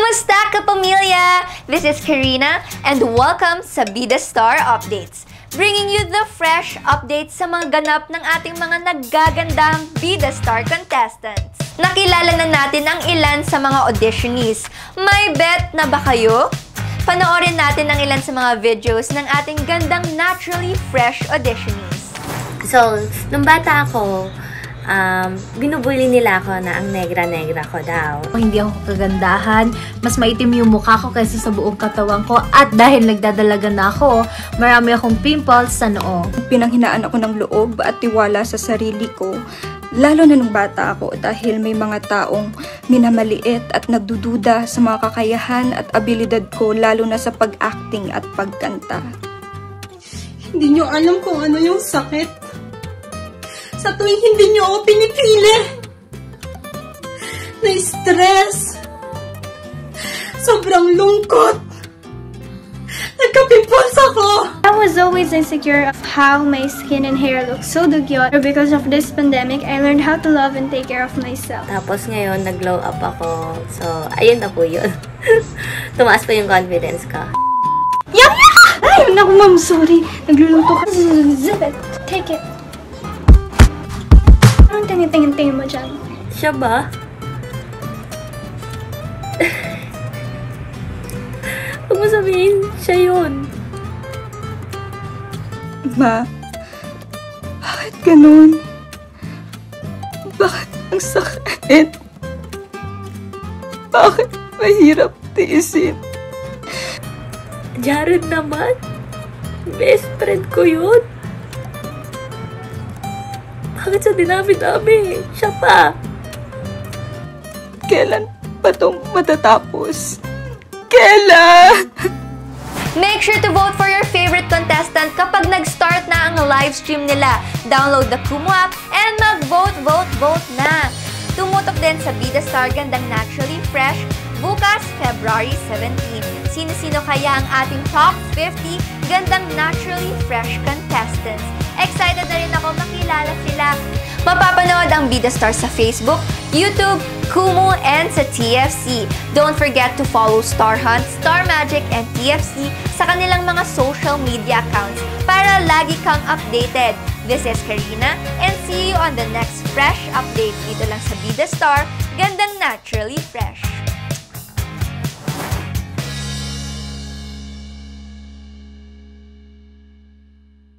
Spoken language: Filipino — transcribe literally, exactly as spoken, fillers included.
Kumusta kapamilya? This is Karina and welcome sa Bida Star Updates. Bringing you the fresh updates sa mga ganap ng ating mga naggagandang Bida Star contestants. Nakilala na natin ang ilan sa mga auditionees. May bet na ba kayo? Panoorin natin ang ilan sa mga videos ng ating gandang naturally fresh auditionees. So, nung bata ako, um, binubuli nila ako na ang negra-negra ko daw. Hindi ako kagandahan, mas maitim yung mukha ko kaysa sa buong katawan ko at dahil nagdadalaga na ako, marami akong pimples sa noo. Pinanghinaan ako ng loob at tiwala sa sarili ko, lalo na nung bata ako dahil may mga taong minamaliit at nagdududa sa mga kakayahan at abilidad ko lalo na sa pag-acting at pagkanta. Hindi nyo alam kung ano yung sakit. Sa tuwing hindi nyo ako pinipili. Na-stress. Sobrang lungkot. Nagka-pimples ako. I was always insecure of how my skin and hair look so dugyot. Because of this pandemic, I learned how to love and take care of myself. Tapos ngayon, nag-glow up ako. So, ayun na po yun. Tumaas pa yung confidence ko. Yum! Ay, naku ma'am, sorry. Nagluluto ka. Zip it. Take it. Anong tingin-tingin-tingin mo dyan? Siya ba? Huwag mo sabihin, siya yun. Ma, bakit ganun? Bakit ang sakit? Bakit mahirap tiisin? Jared naman. Best friend ko yun. Bakit sa dinami-dami? Siya pa. Kailan pa itong matatapos? Kailan? Make sure to vote for your favorite contestant kapag nag-start na ang live stream nila. Download the Kumu app and mag-vote, vote, vote na. Tumutok din sa Bida Star Gandang Naturally Fresh bukas, February seventeenth. Sino-sino kaya ang ating top fifty Gandang Naturally Fresh contestants? Excited na rin ako makilala sila. Mapapanood ang Bida Star sa Facebook, YouTube, Kumu, and sa T F C. Don't forget to follow Star Hunt, Star Magic, and T F C sa kanilang mga social media accounts para lagi kang updated. This is Karina, and see you on the next fresh update dito lang sa Bida Star, Gandang Naturally Fresh.